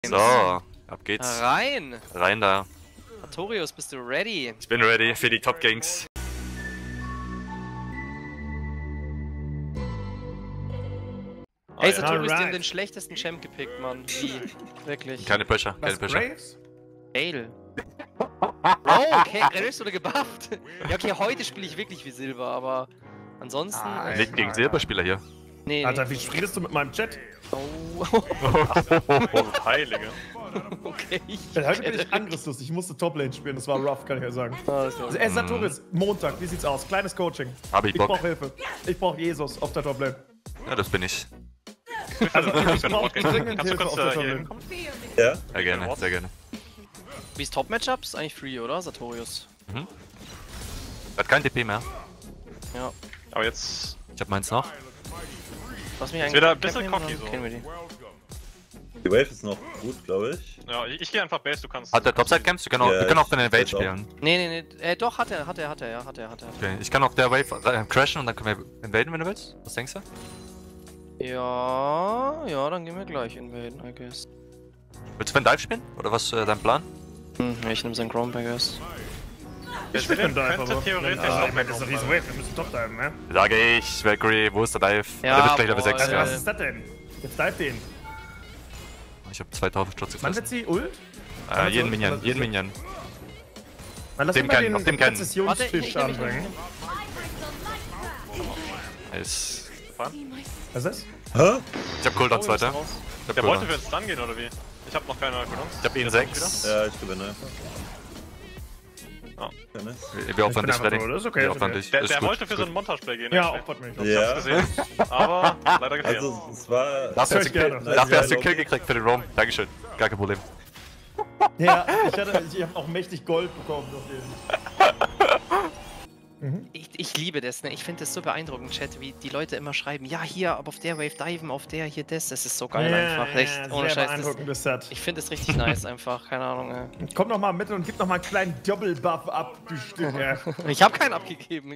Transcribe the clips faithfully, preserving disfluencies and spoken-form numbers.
So, ab geht's. Rein! Rein da. Artorius, bist du ready? Ich bin ready für die Top Gangs. Hey, ja. Sartorius, die haben Alright. den schlechtesten Champ gepickt, Mann. Wie? Wirklich. Keine Pressure, keine Was, Pressure. Graves? Gale. Oh, okay, Graves wurde gebufft. Ja, okay, heute spiele ich wirklich wie Silber, aber ansonsten. Ah, Nicht gegen Silberspieler hier. Nee, Alter, nee. wie redest du mit meinem Chat? Oh, Heilige. okay. Ich Heute bin ich angriffslustig, ich musste Toplane spielen, das war rough, kann ich ja sagen. Ah, ist Also, ey, Sartorius, Montag, wie sieht's aus? Kleines Coaching. Hab ich Ich Bock. brauch Hilfe. Ich brauch Jesus auf der Toplane. Ja, das bin ich. Also, ich brauch dringend Kannst du Hilfe kurz auf der äh, hier Toplane. hinkommen? Ja? Sehr gerne, sehr gerne. Wie ist Top-Matchups? Eigentlich free, oder? Sartorius. Mhm. Hat kein D P mehr. Ja. Aber jetzt. Ich hab meins noch. Lass mich eigentlich. wieder ein bisschen Camp nehmen, cocky oder? so. Kennen wir die. Die Wave ist noch gut, glaube ich. Ja, ich, ich gehe einfach Base, du kannst. Hat der Topside Camps? Wir können auch, Ja, wir können auch ich- den Invade ich auch. spielen. Nee, nee, nee. Äh, doch, hat er, hat er, hat er, ja, hat er, hat er. Okay, ich kann auf der Wave äh, crashen und dann können wir invaden, wenn du willst. Was denkst du? Ja, ja, dann gehen wir gleich invaden, I guess. Willst du für einen Dive spielen? Oder was ist äh, dein Plan? Hm, ich nehme seinen Gromp, I guess. Ich bin Dive, könnte aber... theoretisch Ah, auch ich meine, das ist eine riesen Wave, wir müssen top diven, ne? Sage ich, Valkyrie, wo ist der Dive? Ja, der wird gleich Level boah, sechs Also, werden. was ist das denn? Jetzt dive den. Ich hab zweitausend Stutz Wann gefressen. wird sie ult? Äh, jeden Also, Minion, also- jeden Minion. Dann lass Dem mich mal kennen, den auf dem kennen. Präzisionsfisch Warte, ich- ich- anbringen. Nice. Was ist das? Hä? Ich hab Cooldowns, Oh, ist Leute. raus. Ich hab Der wollte für Cooldowns. den Stun gehen, oder wie? Ich hab noch keine Cooldowns. Ich hab ihn sechs. Ja, ich gewinne einfach. Ja. Kann ich? Wir, wir opfern bin dich, einfach Freddy. so, das ist okay, Wir das ist opfern okay. dich. Der, Ist der gut, wollte für ist so gut. ein Montageplay gehen. Ja, actually. opfert mich. doch. Ich hab's Ja. gesehen, aber leider gefehlt. Also, es war... Dafür hast, Hör du ich Kill, gerne. dafür hast du Ja, Kill gekriegt für den Roam. Dankeschön. Gar kein Problem. Ja, ich, hatte, ich hab auch mächtig Gold bekommen auf den. Ich, ich liebe das, ne? Ich finde das so beeindruckend, Chat, wie die Leute immer schreiben, ja, hier, aber auf der Wave diven, auf der, hier, das. Das ist so geil einfach. Echt, ohne sehr Scheiß. Das, beeindruckendes Set. ich finde es richtig nice einfach, keine Ahnung, ey. Komm noch mal mit und gib noch mal einen kleinen Doppelbuff ab, du Stücke. Ich habe keinen abgegeben.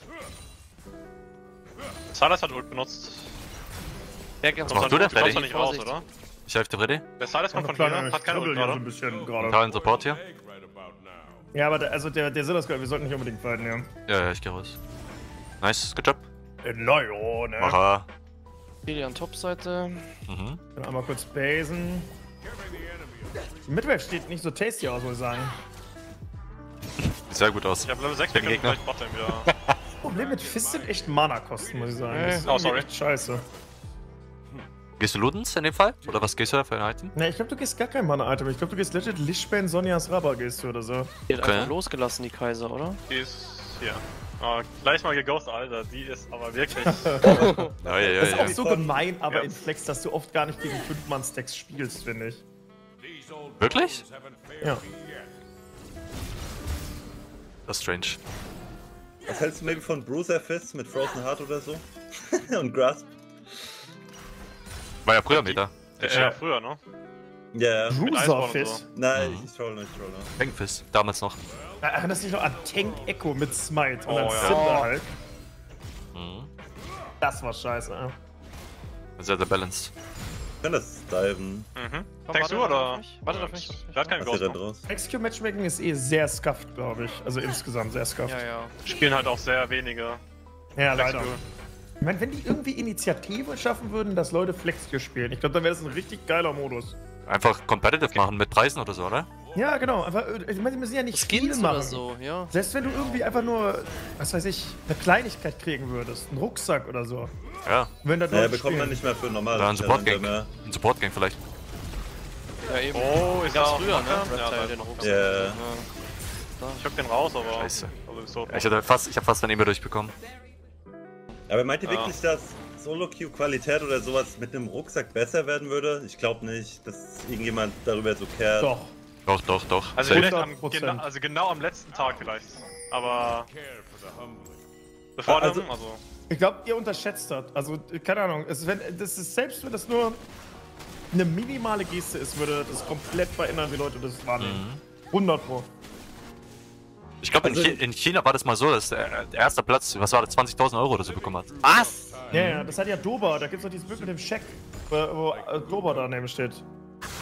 Silas hat Ult benutzt. Ja, Was machst du denn, Du kommst Freddy? doch nicht raus, Vorsicht. oder? Ich helfe dir, Freddy. Der Silas kommt von Kleiner, hier, ich hat keine kribbel Ult, hier so oder? ein bisschen gerade. Kein Support hier. Ja, aber der, also der, der Silas, wir sollten nicht unbedingt fighten, ja. Ja, ja, ich geh raus. Nice, good job. Äh, na ja, ne? Macher. Hier an Top-Seite. Mhm. Dann einmal kurz basen. Die Midwave steht nicht so tasty aus, muss ich sagen. Sieht sehr gut aus. Ich hab Level sechs, Der wir können Gegner. vielleicht Bottom wieder. Das Problem mit Fist sind echt Mana-Kosten, muss ich sagen. Das ist Oh, irgendwie sorry. echt scheiße. Gehst du Ludens in dem Fall? Oder was gehst du da für ein Item? Ne, ich glaube, du gehst gar kein Mana-Item. Ich glaube, du gehst legit Lichbane, Sonjas Rabba gehst du oder so. Die hat Okay. einfach losgelassen, die Kaiser, oder? Die ist hier. Oh, gleich mal geghost, Alter. Die ist aber wirklich. Ja, ja, ja. Das ist ja. auch so gemein, aber Ja. in Flex, dass du oft gar nicht gegen fünf Mann Stacks spielst, finde ich. Wirklich? Ja. Das ist strange. Was hältst du maybe von Bruiser Fist mit Frozen Heart oder so? Und Grasp? War ja früher Meta. Ja, ja, früher, ne? Ja. Eisborn Bruiser und Fist. so. Nein, Mhm. ich troll noch, ich troll noch. Hangfist, damals noch. Erinnerst du dich noch an Tank Echo mit Smite und Oh, dann ja. Cinder halt? Mhm. Das war scheiße, ja. Sehr, sehr balanced. Ich kann das diven. Mhm. Komm, Tankst du warte, oder? warte auf mich. Warte auf mich. Der hat keinen Was Ghost. ihr rennt Ne? raus? Execute Matchmaking ist eh sehr scuffed, glaube ich. Also insgesamt sehr scuffed. Ja, ja. Spielen halt auch sehr wenige. Ja, leider. Flexibel. Ich meine, wenn die irgendwie Initiative schaffen würden, dass Leute Flexio spielen, ich glaube, dann wäre das ein richtig geiler Modus. Einfach competitive machen mit Preisen oder so, oder? Ja, genau. Einfach, äh, ich meine, die müssen ja nicht viel Skins machen. oder so, ja. Selbst wenn du irgendwie einfach nur, was weiß ich, eine Kleinigkeit kriegen würdest, einen Rucksack oder so. Ja. Wenn da Naja, Leute bekommt man spielen. nicht mehr für normale Oder ein Support Gang. Challenger mehr. Ein Support Gang vielleicht. Ja, eben. Oh, ist Ganz das früher, ne? Ja, Reptile, ja, den Rucksack. Ja. Ja. ich hock den raus, aber. Scheiße. Also ist so. Ja, ich hatte fast, ich hab fast dann immer durchbekommen. Aber meint ihr Ja. wirklich, dass Solo-Queue-Qualität oder sowas mit einem Rucksack besser werden würde? Ich glaube nicht, dass irgendjemand darüber so kehrt. Doch. Doch, doch, doch. Also Safe. vielleicht am, hundert Prozent. genau, also genau am letzten Tag vielleicht. Aber. Bevor Also- dem, also. Ich glaube, ihr unterschätzt das. Also, keine Ahnung. Es, wenn, das ist, selbst wenn das nur eine minimale Geste ist, würde das komplett verändern, wie Leute das wahrnehmen. hundert Pro. Ich glaube, Also- in, Chi- in China war das mal so, dass der, der erste Platz, was war das, zwanzigtausend Euro oder so bekommen hat. Was? Ja, ja, das hat ja Doba. Da gibt's doch dieses Bild mit dem Scheck, wo, wo äh, Doba da neben steht.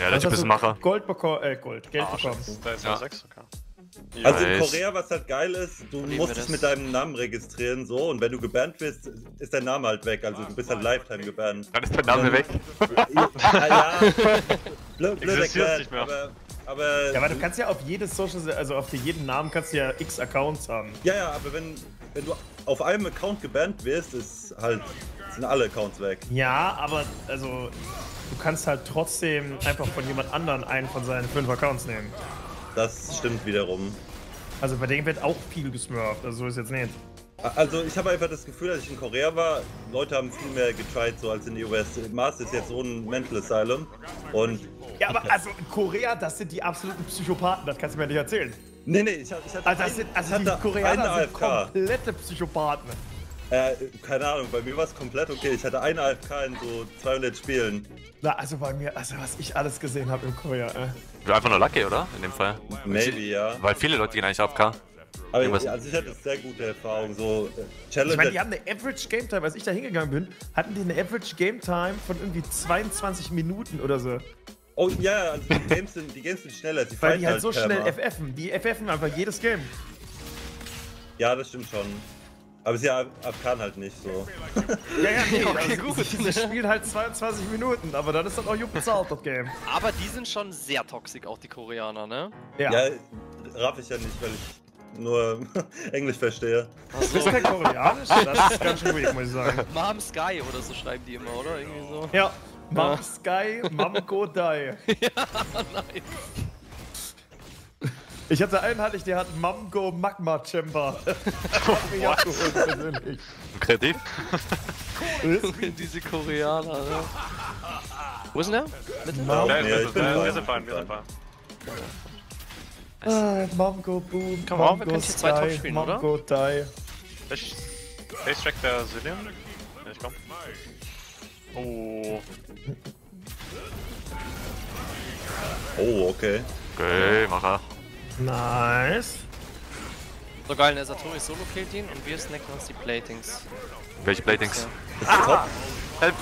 Ja, der Was Typ hast ist ein du? Macher. Gold bekommen, äh, Gold, Geld Ah, bekommen. Scheiße. Da ist Ja. ja sechs, okay. Also in Nice. Korea, was halt geil ist, du Lieben musst wir dich das. mit deinem Namen registrieren, so, und wenn du gebannt wirst, ist dein Name halt weg, also du bist halt Lifetime gebannt. Dann ist der Name weg. Ja, ja. Blöd, blöd Existiert erklärt, nicht mehr. aber, aber... Ja, aber du kannst ja auf jedes Social, also auf jeden Namen kannst du ja x Accounts haben. Ja, ja, aber wenn, wenn du auf einem Account gebannt wirst, ist halt, sind alle Accounts weg. Ja, aber also du kannst halt trotzdem einfach von jemand anderen einen von seinen fünf Accounts nehmen. Das stimmt wiederum. Also bei denen wird auch viel gesmurft, also so ist jetzt nicht. Also ich habe einfach das Gefühl, als ich in Korea war, Leute haben viel mehr getried so als in den U S. Mars ist jetzt so ein Mental Asylum und... Ja, aber also in Korea, das sind die absoluten Psychopathen, das kannst du mir nicht erzählen. Nee, nee, ich, hab- ich hatte, Also, das ein, sind, ich also die hatte Koreaner eine sind A F K. komplette Psychopathen. Äh, keine Ahnung, bei mir war es komplett okay. Ich hatte eine A F K in so zweihundert Spielen. Na, also bei mir, also was ich alles gesehen habe in Korea, äh. Einfach nur Lucky, oder? In dem Fall. Maybe, ja. Weil viele Leute gehen eigentlich A F K. Aber Irgendwas- ich, also ich hatte sehr gute Erfahrungen. So äh, Challenge. Ich meine, die haben eine Average Game Time, als ich da hingegangen bin, hatten die eine Average Game Time von irgendwie zweiundzwanzig Minuten oder so. oh ja, ja, also die Games sind, die Games sind schneller. Die Weil fighten die halt so perma. schnell F F'en. Die F F'en einfach jedes Game. Ja, das stimmt schon. Aber sie A F K halt nicht so. Ja, ja, nee, Okay, also, gut. Sie, sie spielen halt zweiundzwanzig Minuten, aber dann ist das auch gut bezahlt, das Game. Aber die sind schon sehr toxisch, auch die Koreaner, ne? Ja. Ja, raff ich ja nicht, weil ich nur Englisch verstehe. Das ist kein Koreanisch, das ist ganz schön weird, muss ich sagen. Mom Sky oder so schreiben die immer, oder? Irgendwie so. Ja, Mom Sky, Mom Go Die. Nein. Ich hatte einen, hatte ich, der hat Mom Go Magma Chamber. Hat mich abgeholt, persönlich. Kreativ. Diese Koreaner, ne? Wo ist denn der? Mitte? Mom, Ja, Ja, wir, ich bin wir, wir fein. sind fein, wir sind fein. ah, Mom Go Boom, Komm auf, Mom wir Go können hier zwei Sky, Top spielen, Mom oder? Go Die. Ich Face Track der Zillion. Ja, ich komm. Oh. Oh, okay. Okay, Macher. Nice. So geil, der Satori Solo killt ihn und wir snacken uns die Platings. Welche Platings? Das ist top. Help.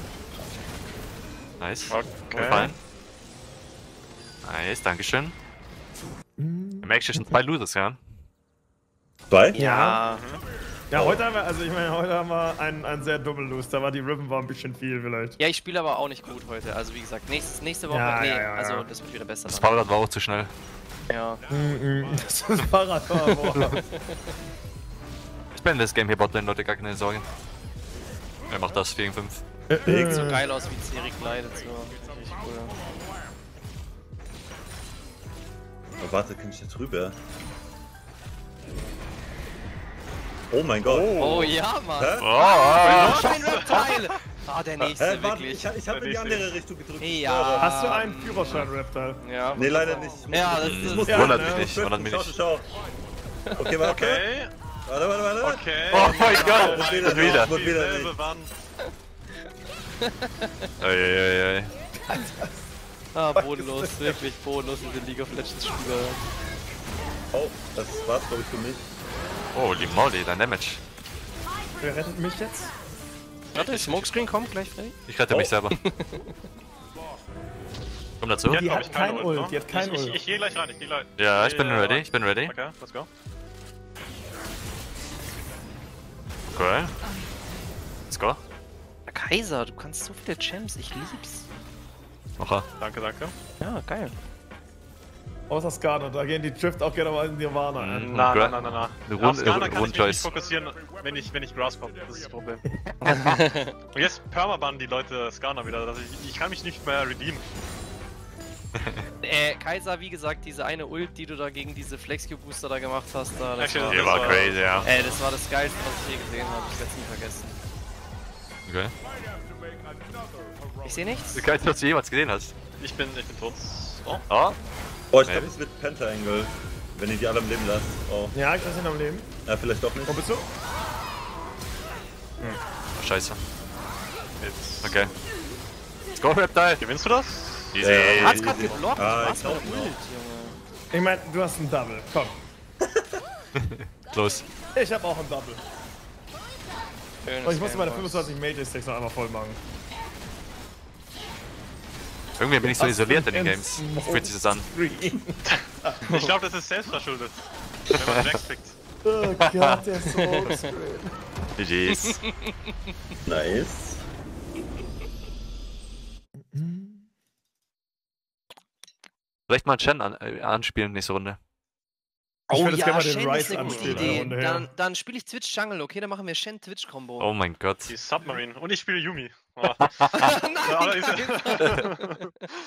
Nice. Okay. Fein. Nice, dankeschön. Im Action schon zwei Losers, ja? Zwei? Ja. Mhm. Ja, heute haben wir, also ich meine, heute haben wir einen, einen sehr dummen Lose. Da war die Ribbon war ein bisschen viel vielleicht. Ja, ich spiele aber auch nicht gut heute. Also wie gesagt, nächstes, nächste Woche. Ja, nee, ja, ja, also ja. das wird wieder besser. Das dann. Fahrrad war auch zu schnell. Ja. Das ist Fahrrad. Boah. Ich bin in das Game hier Botlane, Leute, gar keine Sorge. Er macht das vier gegen fünf. Sieht so geil aus, wie Ciri gleitet. So. Richtig cool. Oh, warte, kann ich da drüber? Oh mein Gott. Oh ja, Mann. Hä? Oh, oh, Oh, ein Reptile. Ah, der nächste, Hä, warte, wirklich. ich, ich habe in die andere Richtung gedrückt. ich Ja. schwöre. Hast du einen Führerschein-Reptile? Ja. Nee, leider nicht. Ich muss Ja, das das ist- muss Ja, wundert ne? mich nicht, wundert mich Schau, nicht. schau. Okay, warte. Okay. Warte, warte, warte. Okay. Oh mein Gott, Wird das wieder, wieder. wird wieder Dieselbe nicht. Wand. Uiuiui. Ah, bodenlos, wirklich bodenlos diese League of Legends Spieler. Oh, das war's, glaube ich, für mich. Holy moly, dein Damage. Wer rettet mich jetzt? Warte, Smokescreen kommt gleich, Freddy. Ich rette mich Oh. selber. Komm dazu. Die hat, Die glaub hat ich, keine kein Ult, Ult, ne? die hat kein ich, ich, Ult. ich geh gleich rein, ich geh gleich. Ja, ich bin geh ready, rein. ich bin ready. Okay, let's go. Okay. Let's go. Kaiser, du kannst so viele Champs, ich lieb's. Macher. Danke, danke. Ja, geil. Außer Skana, da gehen die Drift auch gerne mal in Nirvana. Mhm. Mhm. Na, Gra- na, na, na, na. Eine Auf Rund- Skala kann ich mich Rundchoice. nicht fokussieren, wenn ich, wenn ich Grasp hab. Das ist das Problem. Und jetzt permabannen die Leute Skana wieder. Also ich, ich kann mich nicht mehr redeemen. Äh, Kaiser, wie gesagt, diese eine Ult, die du da gegen diese Flexcube-Booster da gemacht hast, da, das Actually, war, Die Das war war- crazy, ja. ey, das war das Geilste, was ich je gesehen habe. Ich werd's nie vergessen. Okay. Ich sehe nichts. Das Geilste, was du jemals gesehen hast. Ich bin, ich bin tot. Oh. Oh, Oh, ich Maybe. glaube, es wird Penta-Angle. Wenn ihr die alle am Leben lasst. Oh. Ja, ich lasse ihn am Leben. Ja, vielleicht doch nicht. Wo bist du? scheiße. Jetzt. Okay. Let's go, Reptile. Gewinnst du das? Easy. Äh, Hat's grad geblockt? Ah, Was ich für eine glaub Ult, noch. Junge. Ich meine, du hast einen Double. Komm. Los. Ich habe auch einen Double. Schönes Und ich musste Game, meine Boys. fünfundzwanzig Mage Sticks noch einmal voll machen. Irgendwie bin ich so Was isoliert in für den ein Games. Fühlt sich das an. Stream. Ich glaube, das ist selbstverschuldet. Wenn man Jax pickt. Oh Gott, der ist so oldscreen. G Gs. Nice. Vielleicht mal Chen an, äh, anspielen nächste Runde. Ich Oh würde ja, gerne mal den Shen Ryze ist eine gute anspielen, eine Idee. Runde her. Dann, dann spiele ich Twitch Jungle, okay? Dann machen wir Shen-Twitch-Kombo. Oh mein Gott. Die Submarine. Und ich spiele Yumi. Oh. nein, Aber nein. ist-